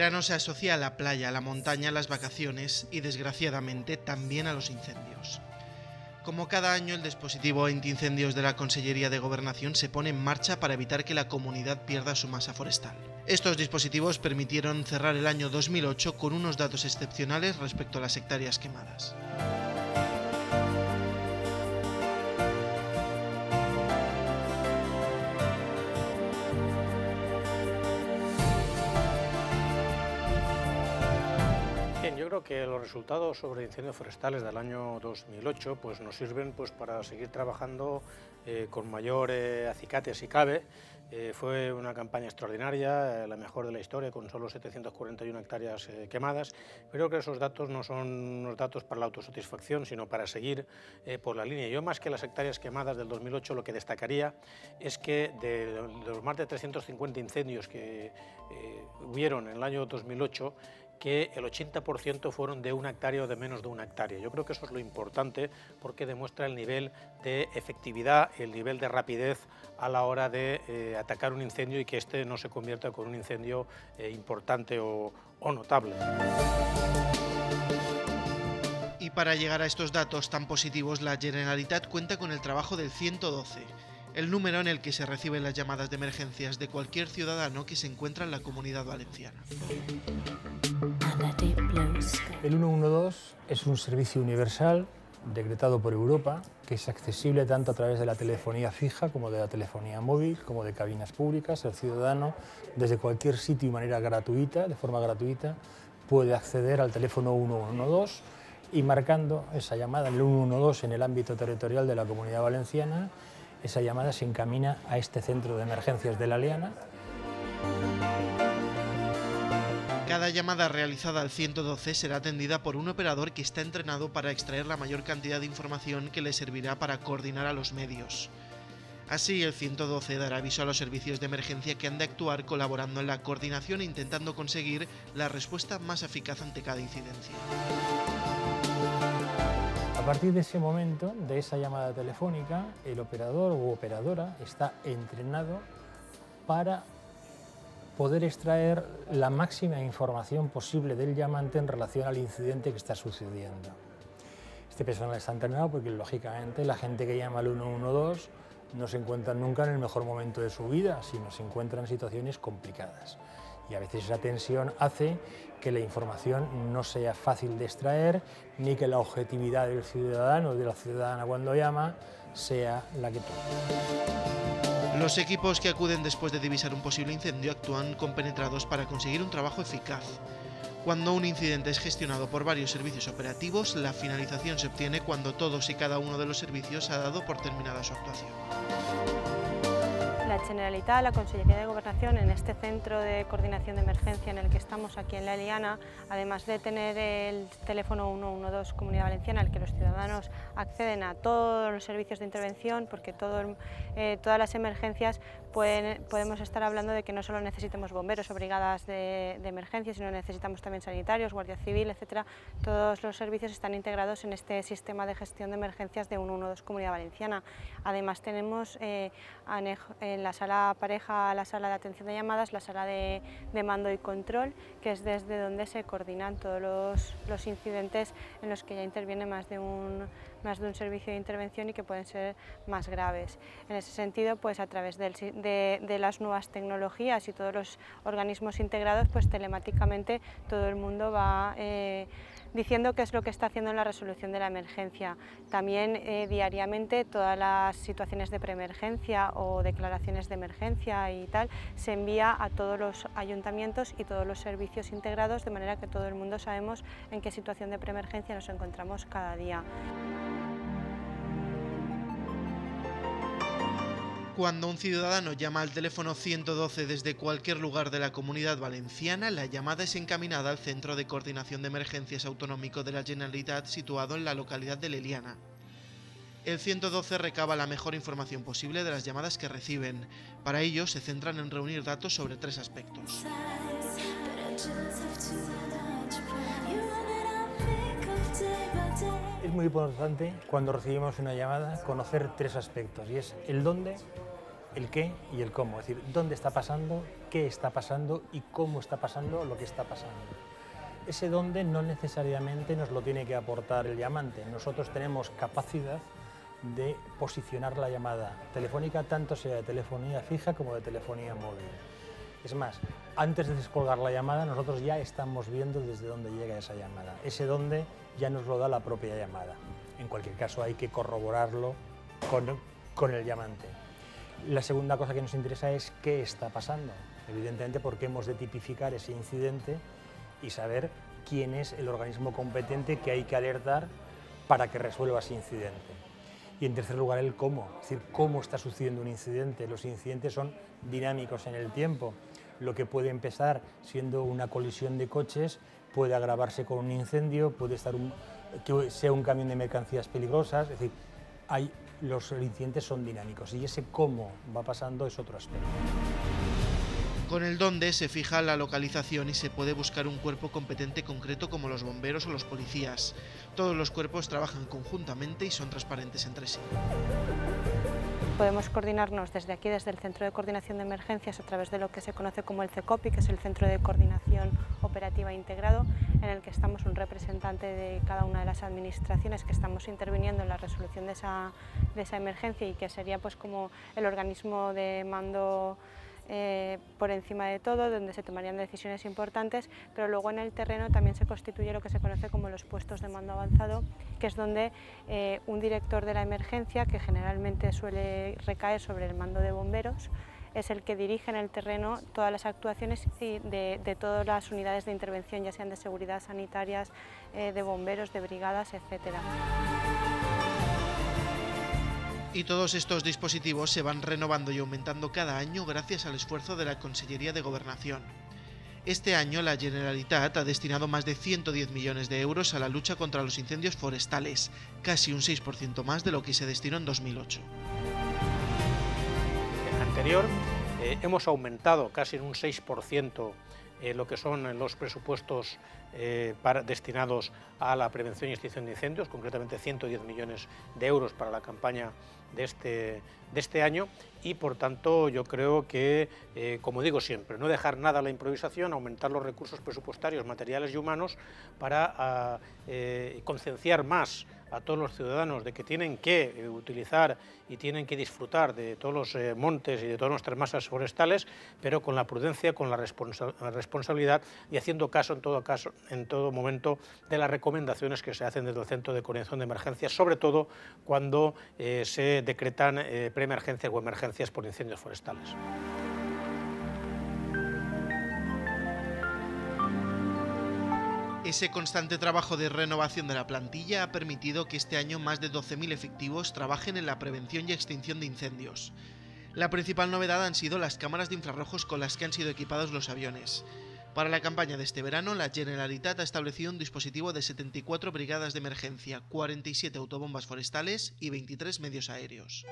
verano se asocia a la playa, a la montaña, a las vacaciones y, desgraciadamente, también a los incendios. Como cada año, el dispositivo antiincendios de la Consellería de Gobernación se pone en marcha para evitar que la comunidad pierda su masa forestal. Estos dispositivos permitieron cerrar el año 2008 con unos datos excepcionales respecto a las hectáreas quemadas. Yo creo que los resultados sobre incendios forestales del año 2008 pues, nos sirven para seguir trabajando con mayor acicate si cabe. Fue una campaña extraordinaria, la mejor de la historia, con solo 741 hectáreas quemadas. Creo que esos datos no son unos datos para la autosatisfacción, sino para seguir por la línea. Yo, más que las hectáreas quemadas del 2008, lo que destacaría es que de los más de 350 incendios que hubieron en el año 2008, que el 80% fueron de 1 hectárea o de menos de 1 hectárea. Yo creo que eso es lo importante, porque demuestra el nivel de efectividad, el nivel de rapidez a la hora de atacar un incendio y que este no se convierta con un incendio importante o notable. Y para llegar a estos datos tan positivos, la Generalitat cuenta con el trabajo del 112, el número en el que se reciben las llamadas de emergencias de cualquier ciudadano que se encuentra en la Comunidad Valenciana. El 112 es un servicio universal decretado por Europa, que es accesible tanto a través de la telefonía fija como de la telefonía móvil, como de cabinas públicas. El ciudadano, desde cualquier sitio y manera gratuita, de forma gratuita, puede acceder al teléfono 112 y, marcando esa llamada, el 112 en el ámbito territorial de la Comunidad Valenciana, esa llamada se encamina a este centro de emergencias de la Liana. Cada llamada realizada al 112 será atendida por un operador que está entrenado para extraer la mayor cantidad de información que le servirá para coordinar a los medios. Así, el 112 dará aviso a los servicios de emergencia que han de actuar colaborando en la coordinación e intentando conseguir la respuesta más eficaz ante cada incidencia. A partir de ese momento, de esa llamada telefónica, el operador u operadora está entrenado para poder extraer la máxima información posible del llamante en relación al incidente que está sucediendo. Este personal está entrenado porque, lógicamente, la gente que llama al 112 no se encuentra nunca en el mejor momento de su vida, sino se encuentra en situaciones complicadas. Y a veces esa tensión hace que la información no sea fácil de extraer, ni que la objetividad del ciudadano o de la ciudadana cuando llama sea la que toca. Los equipos que acuden después de divisar un posible incendio actúan compenetrados para conseguir un trabajo eficaz. Cuando un incidente es gestionado por varios servicios operativos, la finalización se obtiene cuando todos y cada uno de los servicios ha dado por terminada su actuación. La Generalitat, la Consellería de Gobernación, en este centro de coordinación de emergencia en el que estamos aquí en La Liana, además de tener el teléfono 112 Comunidad Valenciana, al que los ciudadanos acceden a todos los servicios de intervención, porque todas las emergencias podemos estar hablando de que no solo necesitamos bomberos o brigadas de emergencia, sino necesitamos también sanitarios, guardia civil, etc. Todos los servicios están integrados en este sistema de gestión de emergencias de 112 Comunidad Valenciana. Además tenemos en la sala pareja, la sala de atención de llamadas, la sala de mando y control, que es desde donde se coordinan todos los incidentes en los que ya interviene más de un servicio de intervención y que pueden ser más graves. En ese sentido, pues a través de las nuevas tecnologías y todos los organismos integrados, pues telemáticamente todo el mundo va diciendo qué es lo que está haciendo en la resolución de la emergencia. También diariamente todas las situaciones de preemergencia o declaraciones de emergencia y tal se envía a todos los ayuntamientos y todos los servicios integrados, de manera que todo el mundo sabemos en qué situación de preemergencia nos encontramos cada día. Cuando un ciudadano llama al teléfono 112 desde cualquier lugar de la Comunidad Valenciana, la llamada es encaminada al Centro de Coordinación de Emergencias Autonómico de la Generalitat, situado en la localidad de La Liana. El 112 recaba la mejor información posible de las llamadas que reciben. Para ello se centran en reunir datos sobre 3 aspectos. Es muy importante, cuando recibimos una llamada, conocer 3 aspectos, y es el dónde, el qué y el cómo, es decir, dónde está pasando, qué está pasando y cómo está pasando lo que está pasando. Ese dónde no necesariamente nos lo tiene que aportar el llamante. Nosotros tenemos capacidad de posicionar la llamada telefónica, tanto sea de telefonía fija como de telefonía móvil. Es más, antes de descolgar la llamada, nosotros ya estamos viendo desde dónde llega esa llamada. Ese dónde ya nos lo da la propia llamada. En cualquier caso, hay que corroborarlo con el llamante. La segunda cosa que nos interesa es qué está pasando. Evidentemente, porque hemos de tipificar ese incidente y saber quién es el organismo competente que hay que alertar para que resuelva ese incidente. Y en tercer lugar, el cómo, es decir, cómo está sucediendo un incidente. Los incidentes son dinámicos en el tiempo. Lo que puede empezar siendo una colisión de coches puede agravarse con un incendio, puede estar que sea un camión de mercancías peligrosas, es decir, los incidentes son dinámicos y ese cómo va pasando es otro aspecto. Con el dónde se fija la localización y se puede buscar un cuerpo competente concreto como los bomberos o los policías. Todos los cuerpos trabajan conjuntamente y son transparentes entre sí. Podemos coordinarnos desde aquí, desde el Centro de Coordinación de Emergencias, a través de lo que se conoce como el CECOPI, que es el Centro de Coordinación Operativa Integrado, en el que estamos un representante de cada una de las administraciones que estamos interviniendo en la resolución de esa emergencia y que sería pues como el organismo de mando por encima de todo, donde se tomarían decisiones importantes, pero luego en el terreno también se constituye lo que se conoce como los puestos de mando avanzado, que es donde un director de la emergencia, que generalmente suele recaer sobre el mando de bomberos, es el que dirige en el terreno todas las actuaciones de todas las unidades de intervención, ya sean de seguridad sanitarias, de bomberos, de brigadas, etcétera. Y todos estos dispositivos se van renovando y aumentando cada año gracias al esfuerzo de la Consellería de Gobernación. Este año la Generalitat ha destinado más de 110 millones de euros a la lucha contra los incendios forestales, casi un 6% más de lo que se destinó en 2008. Anterior hemos aumentado casi en un 6% lo que son los presupuestos destinados a la prevención y extinción de incendios, concretamente 110 millones de euros para la campaña de este año y por tanto yo creo que, como digo siempre, no dejar nada a la improvisación, aumentar los recursos presupuestarios, materiales y humanos para concienciar más a todos los ciudadanos de que tienen que utilizar y tienen que disfrutar de todos los montes y de todas nuestras masas forestales, pero con la prudencia, con la responsabilidad y haciendo caso en todo momento de las recomendaciones que se hacen desde el Centro de Coordinación de Emergencias, sobre todo cuando se decretan preemergencias o emergencias por incendios forestales. Ese constante trabajo de renovación de la plantilla ha permitido que este año más de 12.000 efectivos trabajen en la prevención y extinción de incendios. La principal novedad han sido las cámaras de infrarrojos con las que han sido equipados los aviones. Para la campaña de este verano, la Generalitat ha establecido un dispositivo de 74 brigadas de emergencia, 47 autobombas forestales y 23 medios aéreos.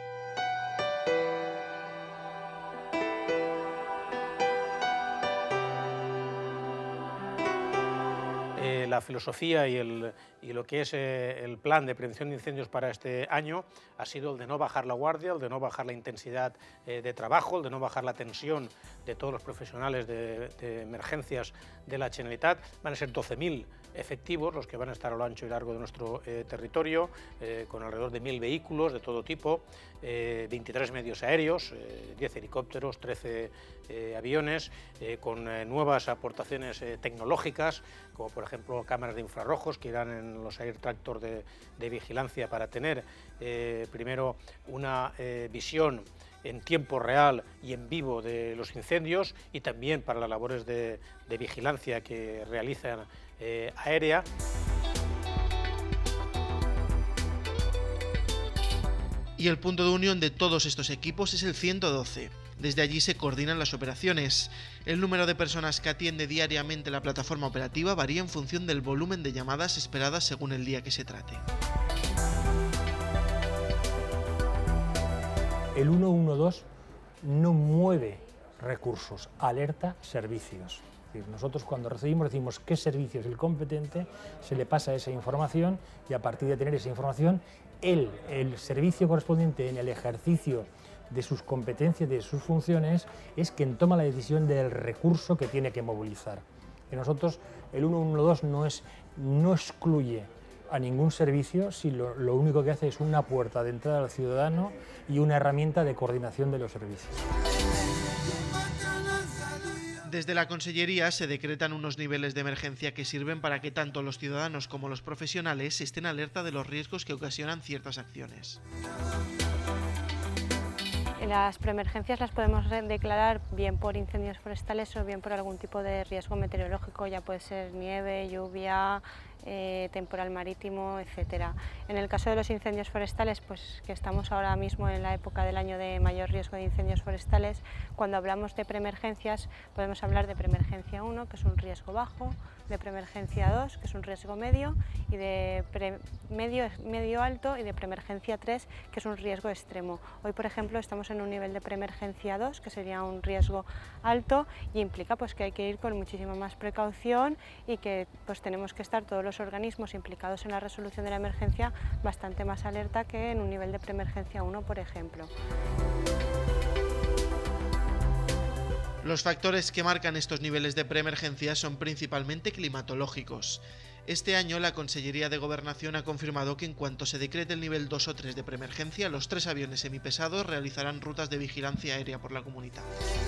La filosofía y lo que es el plan de prevención de incendios para este año ha sido el de no bajar la guardia, el de no bajar la intensidad de trabajo, el de no bajar la tensión de todos los profesionales de emergencias de la Generalitat. Van a ser 12.000 efectivos los que van a estar a lo ancho y largo de nuestro territorio, con alrededor de 1.000 vehículos de todo tipo, 23 medios aéreos, 10 helicópteros, 13 aviones, con nuevas aportaciones tecnológicas, como por ejemplo cámaras de infrarrojos que irán en los Air Tractor de vigilancia para tener primero una visión en tiempo real y en vivo de los incendios y también para las labores de vigilancia que realizan aérea. Y el punto de unión de todos estos equipos es el 112. Desde allí se coordinan las operaciones. El número de personas que atiende diariamente la plataforma operativa varía en función del volumen de llamadas esperadas según el día que se trate. El 112 no mueve recursos, alerta servicios. Es decir, nosotros cuando decimos qué servicio es el competente, se le pasa esa información y a partir de tener esa información, el servicio correspondiente en el ejercicio de sus competencias, de sus funciones, es quien toma la decisión del recurso que tiene que movilizar. Que nosotros, el 112 no excluye a ningún servicio, si lo único que hace es una puerta de entrada al ciudadano y una herramienta de coordinación de los servicios. Desde la Consellería se decretan unos niveles de emergencia que sirven para que tanto los ciudadanos como los profesionales estén alerta de los riesgos que ocasionan ciertas acciones. Las preemergencias las podemos declarar bien por incendios forestales o bien por algún tipo de riesgo meteorológico, ya puede ser nieve, lluvia, temporal marítimo, etcétera. En el caso de los incendios forestales, pues que estamos ahora mismo en la época del año de mayor riesgo de incendios forestales, cuando hablamos de preemergencias podemos hablar de preemergencia 1, que es un riesgo bajo, de preemergencia 2, que es un riesgo medio, y de medio alto, y de preemergencia 3, que es un riesgo extremo. Hoy, por ejemplo, estamos en un nivel de preemergencia 2, que sería un riesgo alto, y implica pues que hay que ir con muchísima más precaución y que pues tenemos que estar todos los organismos implicados en la resolución de la emergencia bastante más alerta que en un nivel de preemergencia 1, por ejemplo. Los factores que marcan estos niveles de preemergencia son principalmente climatológicos. Este año la Consellería de Gobernación ha confirmado que en cuanto se decrete el nivel 2 o 3 de preemergencia, los 3 aviones semipesados realizarán rutas de vigilancia aérea por la comunidad.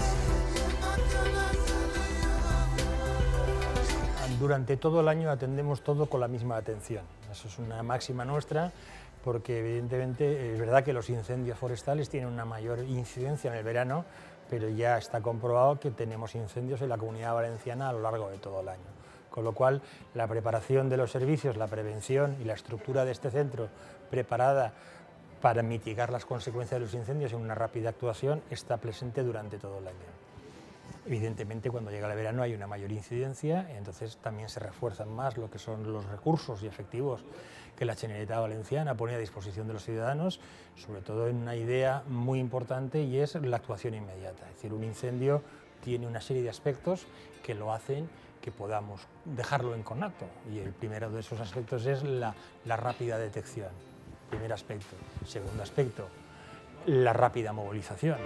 Durante todo el año atendemos todo con la misma atención. Eso es una máxima nuestra, porque evidentemente es verdad que los incendios forestales tienen una mayor incidencia en el verano, pero ya está comprobado que tenemos incendios en la Comunidad Valenciana a lo largo de todo el año. Con lo cual, la preparación de los servicios, la prevención y la estructura de este centro preparada para mitigar las consecuencias de los incendios en una rápida actuación está presente durante todo el año. Evidentemente, cuando llega el verano hay una mayor incidencia, entonces también se refuerzan más lo que son los recursos y efectivos que la Generalitat Valenciana pone a disposición de los ciudadanos, sobre todo en una idea muy importante, y es la actuación inmediata. Es decir, un incendio tiene una serie de aspectos que lo hacen que podamos dejarlo en conato, y el primero de esos aspectos es la rápida detección. Primer aspecto. Segundo aspecto, la rápida movilización.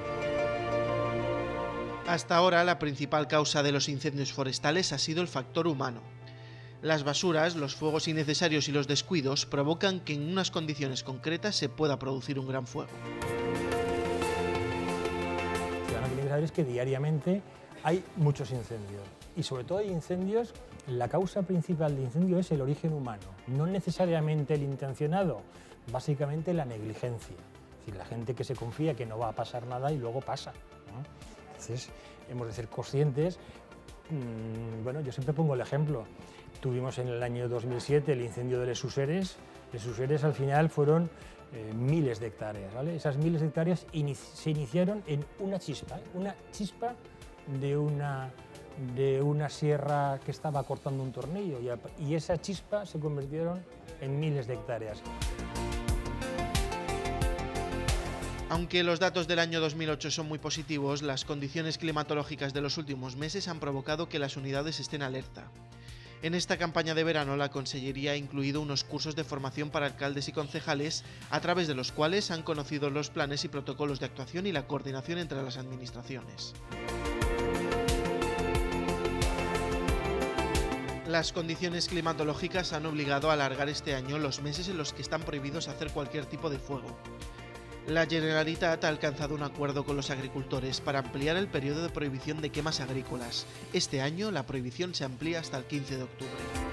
Hasta ahora, la principal causa de los incendios forestales ha sido el factor humano. Las basuras, los fuegos innecesarios y los descuidos provocan que en unas condiciones concretas se pueda producir un gran fuego. Lo que tiene que saber es que diariamente hay muchos incendios, y sobre todo hay incendios, la causa principal de incendio es el origen humano, no necesariamente el intencionado, básicamente la negligencia. Es decir, la gente que se confía que no va a pasar nada y luego pasa, ¿no? Entonces, hemos de ser conscientes. Bueno, yo siempre pongo el ejemplo. Tuvimos en el año 2007 el incendio de Les Useres. Les Useres al final fueron miles de hectáreas, ¿vale? Esas miles de hectáreas se iniciaron en una chispa de una sierra que estaba cortando un tornillo, y esa chispa se convirtieron en miles de hectáreas. Aunque los datos del año 2008 son muy positivos, las condiciones climatológicas de los últimos meses han provocado que las unidades estén alerta. En esta campaña de verano, la Consellería ha incluido unos cursos de formación para alcaldes y concejales, a través de los cuales han conocido los planes y protocolos de actuación y la coordinación entre las administraciones. Las condiciones climatológicas han obligado a alargar este año los meses en los que están prohibidos hacer cualquier tipo de fuego. La Generalitat ha alcanzado un acuerdo con los agricultores para ampliar el periodo de prohibición de quemas agrícolas. Este año la prohibición se amplía hasta el 15 de octubre.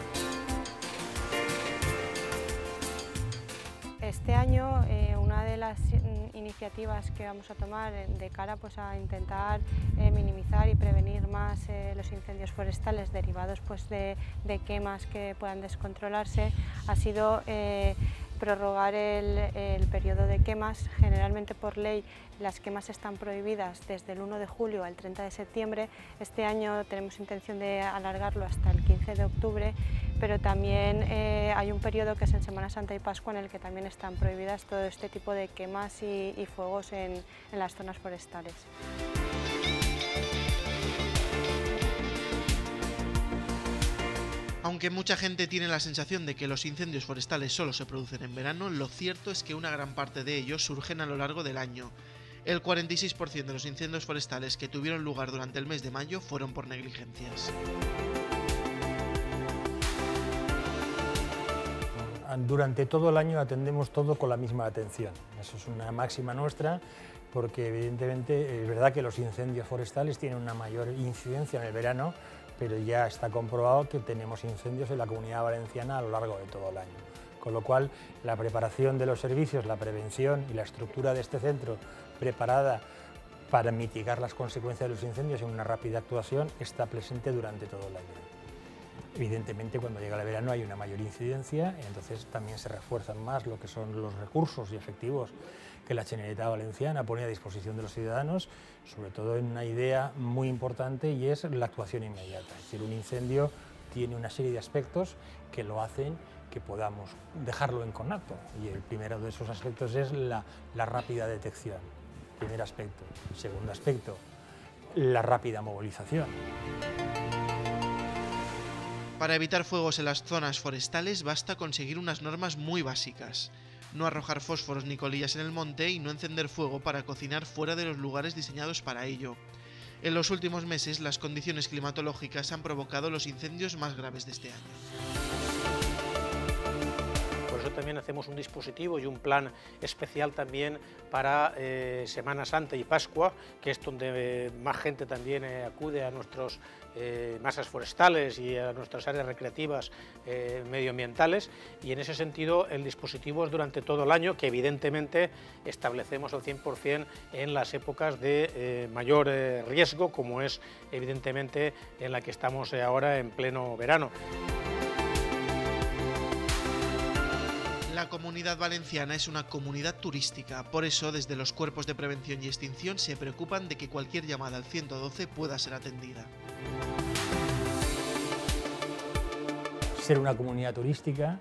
Este año una de las iniciativas que vamos a tomar de cara pues, a intentar minimizar y prevenir más los incendios forestales derivados pues, de quemas que puedan descontrolarse ha sido prorrogar el periodo de quemas. Generalmente por ley las quemas están prohibidas desde el 1 de julio al 30 de septiembre. Este año tenemos intención de alargarlo hasta el 15 de octubre, pero también hay un periodo que es en Semana Santa y Pascua en el que también están prohibidas todo este tipo de quemas y fuegos en las zonas forestales. Aunque mucha gente tiene la sensación de que los incendios forestales solo se producen en verano, lo cierto es que una gran parte de ellos surgen a lo largo del año. El 46% de los incendios forestales que tuvieron lugar durante el mes de mayo fueron por negligencias. Durante todo el año atendemos todo con la misma atención. Eso es una máxima nuestra, porque evidentemente es verdad que los incendios forestales tienen una mayor incidencia en el verano, pero ya está comprobado que tenemos incendios en la Comunidad Valenciana a lo largo de todo el año. Con lo cual, la preparación de los servicios, la prevención y la estructura de este centro preparada para mitigar las consecuencias de los incendios en una rápida actuación está presente durante todo el año. Evidentemente, cuando llega el verano hay una mayor incidencia, entonces también se refuerzan más lo que son los recursos y efectivos que la Generalitat Valenciana pone a disposición de los ciudadanos, sobre todo en una idea muy importante, y es la actuación inmediata. Es decir, un incendio tiene una serie de aspectos que lo hacen que podamos dejarlo en conato, y el primero de esos aspectos es la rápida detección. Primer aspecto. Segundo aspecto, la rápida movilización. Para evitar fuegos en las zonas forestales basta conseguir unas normas muy básicas. No arrojar fósforos ni colillas en el monte y no encender fuego para cocinar fuera de los lugares diseñados para ello. En los últimos meses, las condiciones climatológicas han provocado los incendios más graves de este año. Por eso también hacemos un dispositivo y un plan especial también para Semana Santa y Pascua, que es donde más gente también acude a nuestras masas forestales y a nuestras áreas recreativas medioambientales, y en ese sentido el dispositivo es durante todo el año, que evidentemente establecemos al 100% en las épocas de mayor riesgo, como es evidentemente en la que estamos ahora en pleno verano. La Comunidad Valenciana es una comunidad turística, por eso desde los cuerpos de prevención y extinción se preocupan de que cualquier llamada al 112 pueda ser atendida. Ser una comunidad turística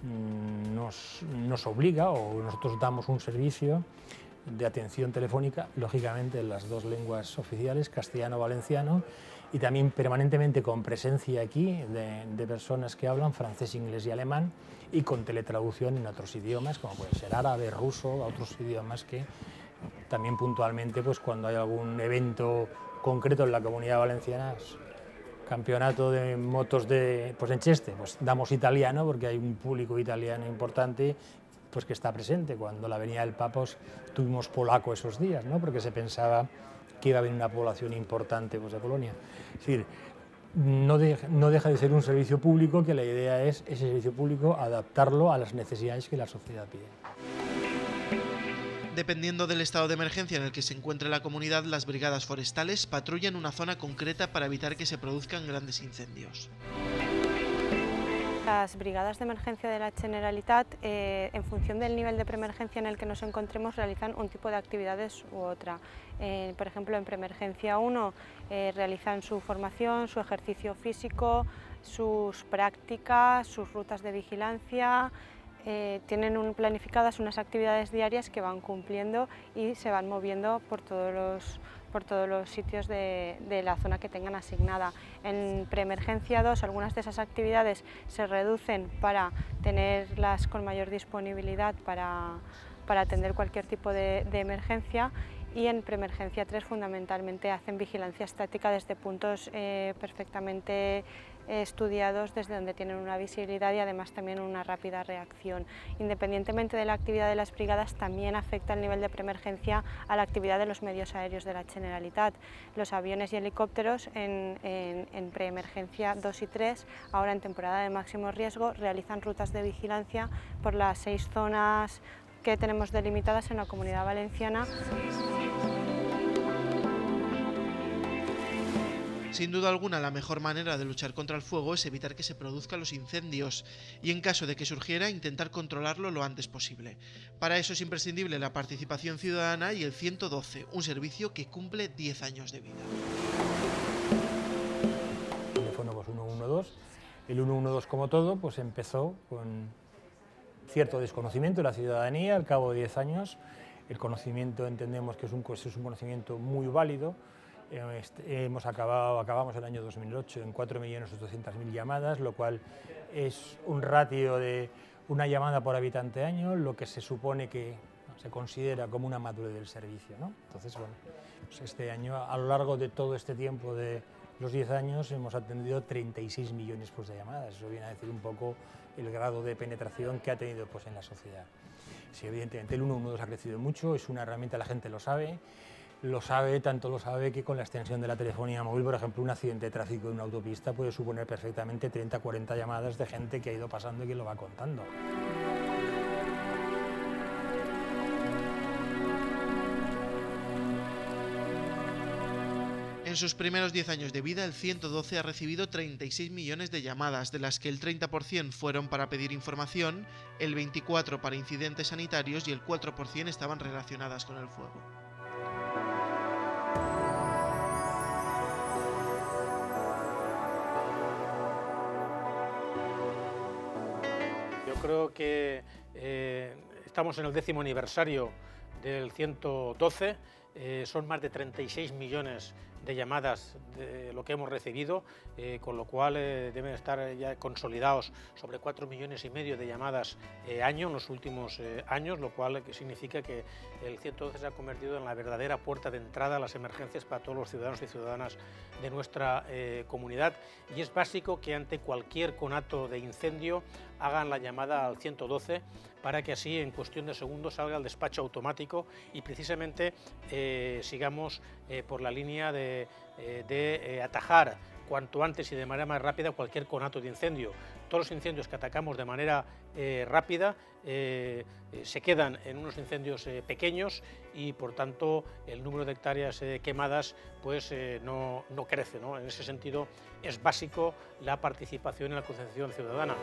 nos obliga, o nosotros damos un servicio de atención telefónica, lógicamente en las dos lenguas oficiales, castellano-valenciano, y también permanentemente con presencia aquí de personas que hablan francés, inglés y alemán, y con teletraducción en otros idiomas, como puede ser árabe, ruso, otros idiomas que también puntualmente, pues cuando hay algún evento concreto en la Comunidad Valenciana, campeonato de motos pues en Cheste, pues damos italiano porque hay un público italiano importante pues que está presente. Cuando la Avenida del Papos tuvimos polaco esos días, ¿no? Porque se pensaba que iba a haber una población importante pues, de Polonia. Es decir, no deja de ser un servicio público, que la idea es ese servicio público adaptarlo a las necesidades que la sociedad pide. Dependiendo del estado de emergencia en el que se encuentre la comunidad, las brigadas forestales patrullan una zona concreta para evitar que se produzcan grandes incendios. Las brigadas de emergencia de la Generalitat, en función del nivel de preemergencia en el que nos encontremos, realizan un tipo de actividades u otra. Por ejemplo, en preemergencia 1 realizan su formación, su ejercicio físico, sus prácticas, sus rutas de vigilancia. Tienen planificadas unas actividades diarias que van cumpliendo y se van moviendo por todos los sitios de la zona que tengan asignada. En preemergencia 2, algunas de esas actividades se reducen para tenerlas con mayor disponibilidad para atender cualquier tipo de emergencia, y en preemergencia 3 fundamentalmente hacen vigilancia estática desde puntos perfectamente estudiados, desde donde tienen una visibilidad y además también una rápida reacción. Independientemente de la actividad de las brigadas, también afecta el nivel de preemergencia a la actividad de los medios aéreos de la Generalitat. Los aviones y helicópteros en preemergencia 2 y 3, ahora en temporada de máximo riesgo, realizan rutas de vigilancia por las 6 zonas que tenemos delimitadas en la Comunidad Valenciana. Sin duda alguna, la mejor manera de luchar contra el fuego es evitar que se produzcan los incendios y, en caso de que surgiera, intentar controlarlo lo antes posible. Para eso es imprescindible la participación ciudadana y el 112, un servicio que cumple 10 años de vida. El teléfono pues 112, el 112 como todo, pues empezó con cierto desconocimiento de la ciudadanía. Al cabo de 10 años, el conocimiento entendemos que es un conocimiento muy válido. Acabamos el año 2008 en 4.800.000 llamadas, lo cual es un ratio de una llamada por habitante año, lo que se supone que se considera como una madurez del servicio, ¿no? Entonces, bueno, pues este año, a lo largo de todo este tiempo de los 10 años, hemos atendido 36 millones pues, de llamadas. Eso viene a decir un poco el grado de penetración que ha tenido pues, en la sociedad. Sí, evidentemente el 112 ha crecido mucho, es una herramienta, la gente lo sabe, tanto lo sabe que con la extensión de la telefonía móvil, por ejemplo, un accidente de tráfico en una autopista puede suponer perfectamente 30 40 llamadas de gente que ha ido pasando y que lo va contando. En sus primeros 10 años de vida, el 112 ha recibido 36 millones de llamadas, de las que el 30% fueron para pedir información, el 24% para incidentes sanitarios y el 4% estaban relacionadas con el fuego. Yo creo que estamos en el 10º aniversario del 112, son más de 36 millones de llamadas de lo que hemos recibido, con lo cual deben estar ya consolidados sobre 4,5 millones de llamadas año en los últimos años, lo cual significa que el 112 se ha convertido en la verdadera puerta de entrada a las emergencias para todos los ciudadanos y ciudadanas de nuestra comunidad, y es básico que ante cualquier conato de incendio hagan la llamada al 112 para que así en cuestión de segundos salga el despacho automático y precisamente sigamos por la línea de atajar cuanto antes y de manera más rápida cualquier conato de incendio. Todos los incendios que atacamos de manera rápida se quedan en unos incendios pequeños y por tanto el número de hectáreas quemadas pues no crece, ¿no? En ese sentido es básico la participación en la concienciación ciudadana.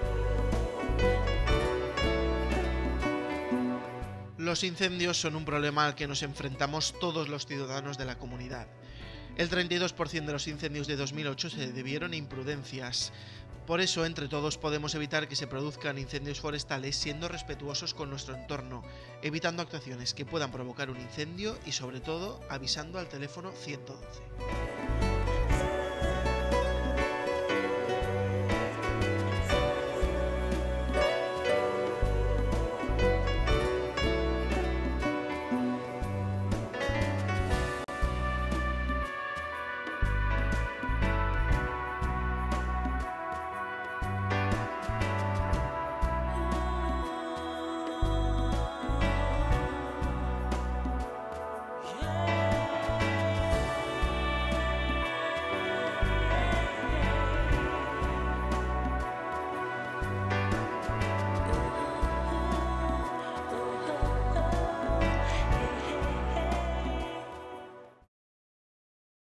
Los incendios son un problema al que nos enfrentamos todos los ciudadanos de la comunidad. El 32% de los incendios de 2008 se debieron a imprudencias. Por eso, entre todos podemos evitar que se produzcan incendios forestales siendo respetuosos con nuestro entorno, evitando actuaciones que puedan provocar un incendio y, sobre todo, avisando al teléfono 112.